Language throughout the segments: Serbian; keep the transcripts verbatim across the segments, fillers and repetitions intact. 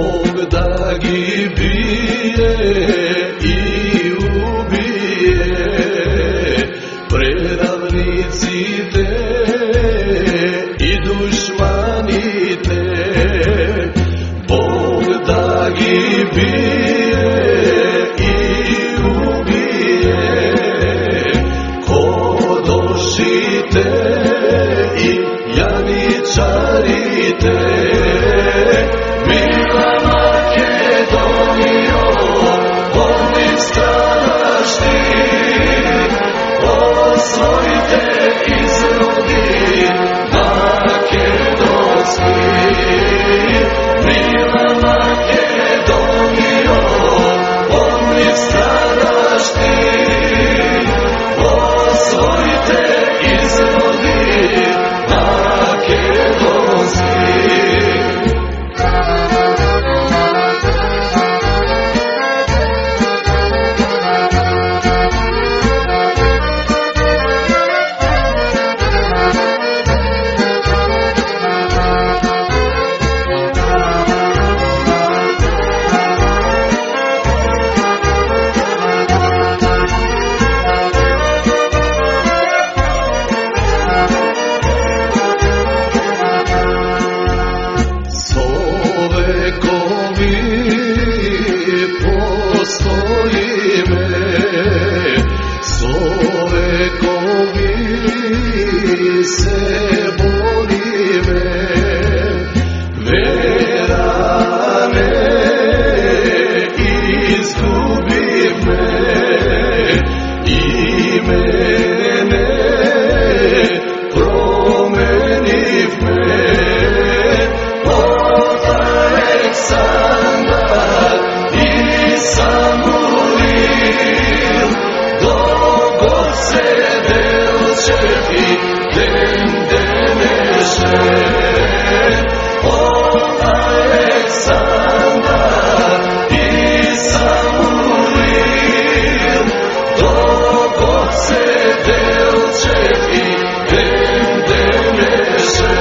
Bog da gi bije i ubije, predavnici te i dušmani te. Bog da gi bije i ubije, ko došite i janičarite. Mila Makedonijo, onih stradašti, osvojite izrodi makedonski. Mila Makedonijo, onih stradašti, osvojite izrodi makedonski. Se boli me, vera ne izgubi me, i mene promeni me. Od Aleksandar i Samuil do Goce Delčevi den deneše. Od Aleksandar i Samuil do Goce Delčevi den deneše.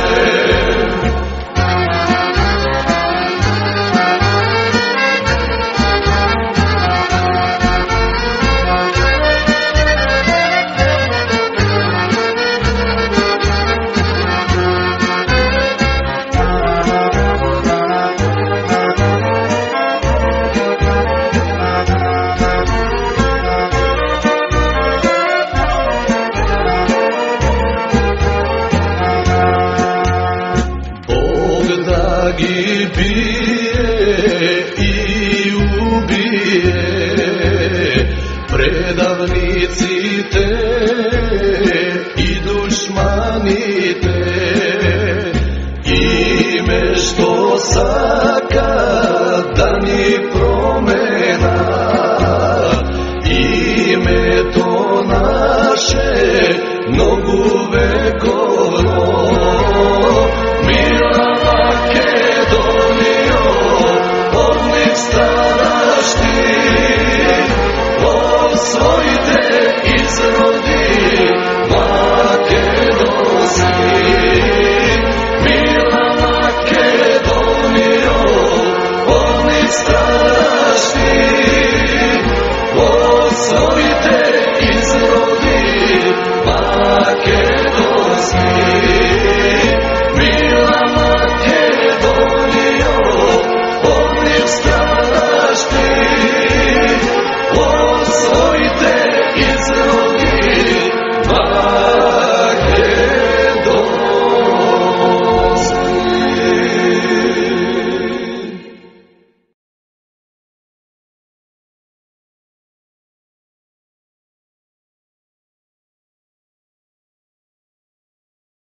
Da gi bije i ubije, predavnici te